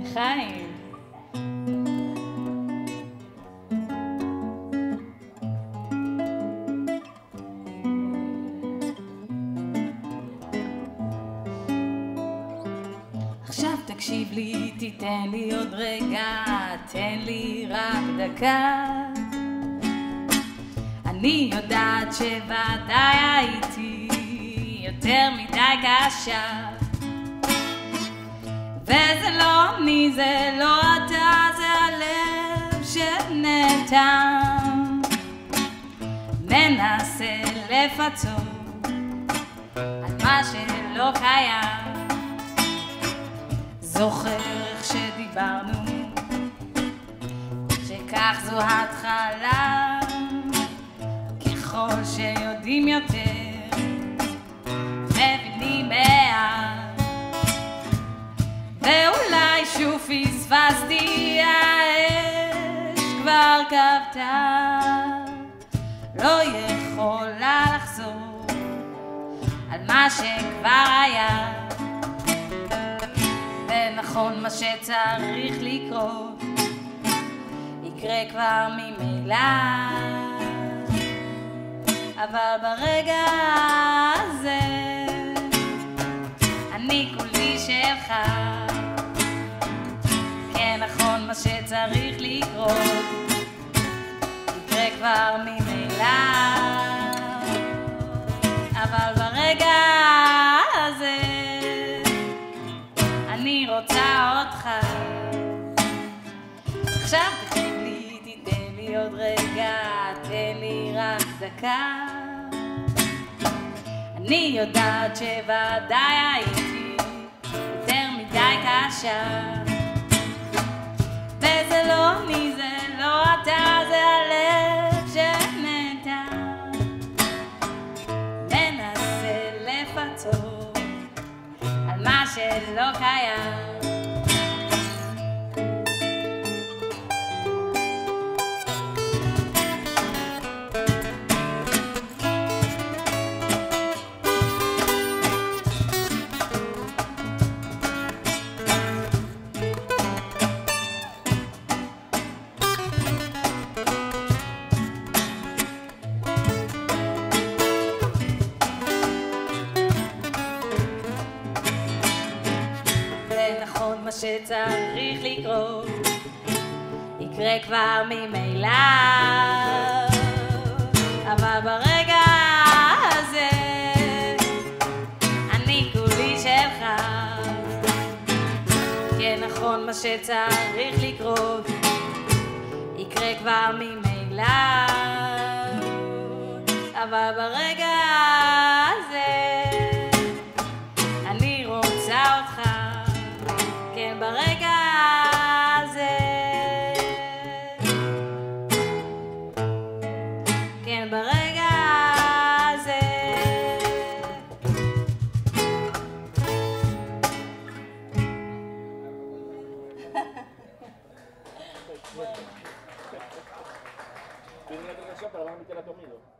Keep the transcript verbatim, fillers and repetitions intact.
לחיים. עכשיו תקשיב לי, תיתן לי עוד רגע, תן לי רק דקה. אני יודעת שוודאי הייתי יותר מדי קשה, וזה לא אני, זה לא אתה, זה הלב שנאטם, מנסה לפצות על מה שלא קיים. זוכר איך שדיברנו, שכך זו התחלה, ככל שיודעים יותר מבינים מעט, ואולי שוב פספסתי, האש כבר כבתה, לא יכולה לחזור על מה שכבר היה. ונכון, מה שצריך לקרות יקרה כבר ממילא, אבל ברגע הזה אני כולי שלך. כן, נכון, מה שצריך לקרות יקרה כבר ממילא, אבל ברגע הזה אני רוצה אותך. עכשיו תקשיב לי, תיתן לי עוד רגע, תן לי רק דקה. אני יודעת שוודאי הייתי יותר מדי קשה, וזה לא אני, זה לא אתה, זה הלב שנאטם, מנסה לפצות על מה שלא קיים. מה שצריך לקרות יקרה כבר ממילא, אבל ברגע הזה אני כולי שלך. כן, נכון, מה שצריך לקרות יקרה כבר ממילא, אבל ברגע הזה אני רוצה אותך. כן, ברגע הזה, כן, ברגע הזה. Tiene una canción para la mitad de la comida.